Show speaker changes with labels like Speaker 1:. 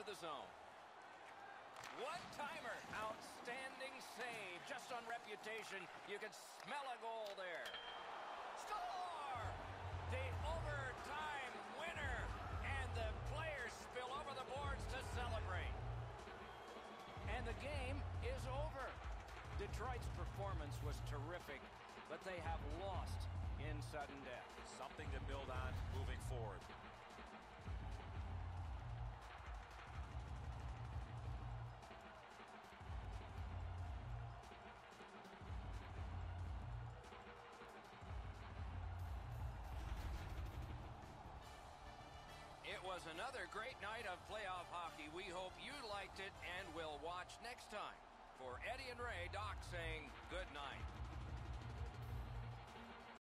Speaker 1: into the zone. One-timer. Outstanding save. Just on reputation, you can smell a goal there. Score! The overtime winner. And the players spill over the boards to celebrate. And the game is over. Detroit's performance was terrific, but they have lost in sudden death.
Speaker 2: Something to build on moving forward.
Speaker 1: It was another great night of playoff hockey. We hope you liked it and will watch next time. For Eddie and Ray, Doc saying good night.